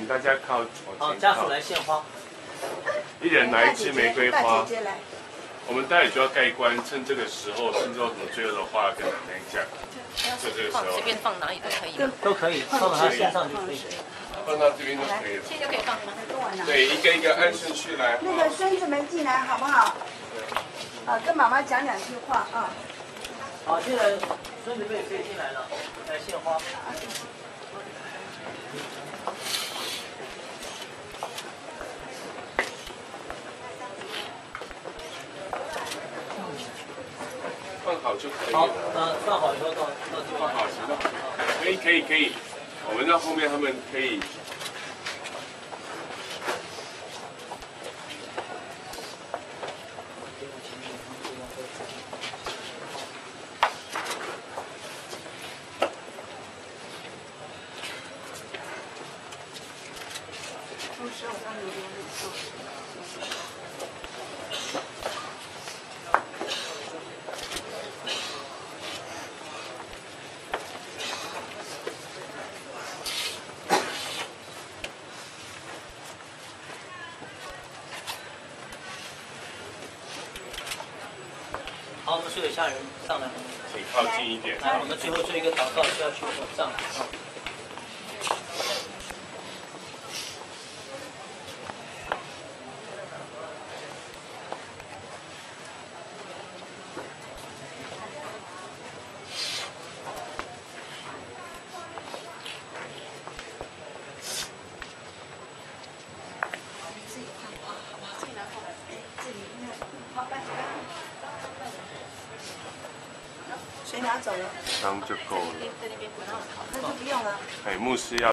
请大家靠好，家属来献花。 一人拿一支玫瑰花。 姐姐来。 我们待会就要盖棺，趁这个时候，甚至有什么最后的话跟奶奶讲。就这个时候。 随便放哪里都可以。 都可以，放到他身上就可以。 放到这边就可以了。 现在就可以放吗？ 对，一个一个按顺序来。 那个孙子们进来好不好？啊，跟妈妈讲2句话啊。 好，现在孙子辈可以进来了，来献花。 放好就可以了。 好，放好以后到地方。 好，行了。可以。我们到后面他们可以。 好，我们所有家人上来， 请靠近一点。 来，我们最后做一个祷告，需要去上来。 谁拿走了？ 这样就够了。 那就不用了。 哎，牧师要。